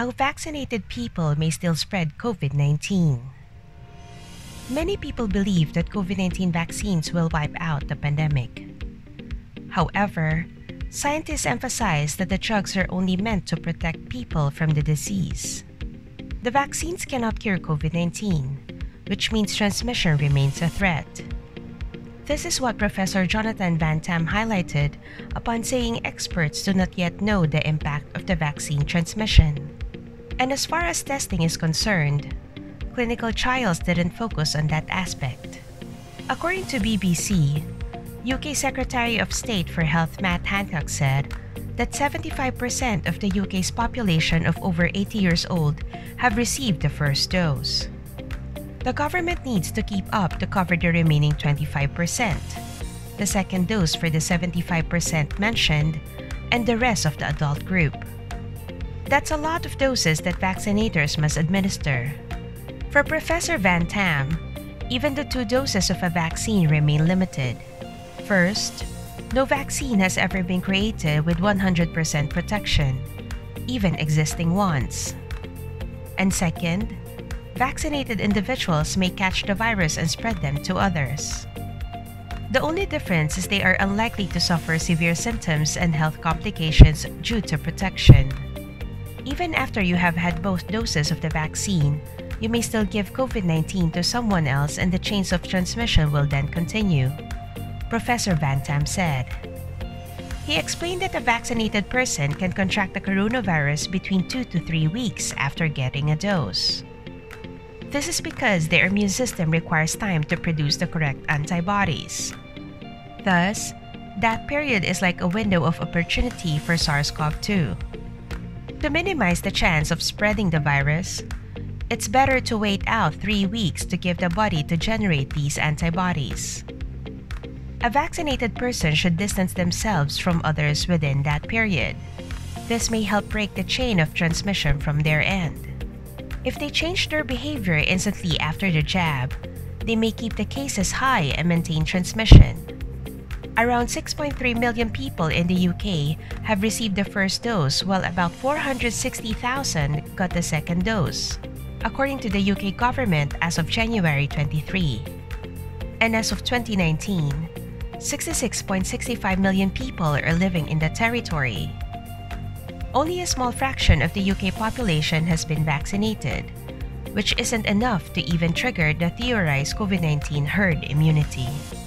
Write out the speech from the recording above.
how vaccinated people may still spread COVID-19. Many people believe that COVID-19 vaccines will wipe out the pandemic. However, scientists emphasize that the drugs are only meant to protect people from the disease. The vaccines cannot cure COVID-19, which means transmission remains a threat. This is what Professor Jonathan Van Tam highlighted upon saying experts do not yet know the impact of the vaccine transmission. And as far as testing is concerned, clinical trials didn't focus on that aspect. According to BBC, UK Secretary of State for Health Matt Hancock said that 75% of the UK's population of over 80 years old have received the first dose. The government needs to keep up to cover the remaining 25%, the second dose for the 75% mentioned, and the rest of the adult group. That's a lot of doses that vaccinators must administer. For Professor Van Tam, even the 2 doses of a vaccine remain limited. First, no vaccine has ever been created with 100% protection, even existing ones. And second, vaccinated individuals may catch the virus and spread them to others. The only difference is they are unlikely to suffer severe symptoms and health complications due to protection. Even after you have had both doses of the vaccine, you may still give COVID-19 to someone else and the chains of transmission will then continue, Professor Van Tam said. He explained that a vaccinated person can contract the coronavirus between 2 to 3 weeks after getting a dose. This is because their immune system requires time to produce the correct antibodies. Thus, that period is like a window of opportunity for SARS-CoV-2. To minimize the chance of spreading the virus, it's better to wait out 3 weeks to give the body to generate these antibodies. A vaccinated person should distance themselves from others within that period. This may help break the chain of transmission from their end. If they change their behavior instantly after the jab, they may keep the cases high and maintain transmission. Around 6.3 million people in the UK have received the first dose, while about 460,000 got the second dose, according to the UK government as of January 23. And as of 2019, 66.65 million people are living in the territory. Only a small fraction of the UK population has been vaccinated, which isn't enough to even trigger the theorized COVID-19 herd immunity.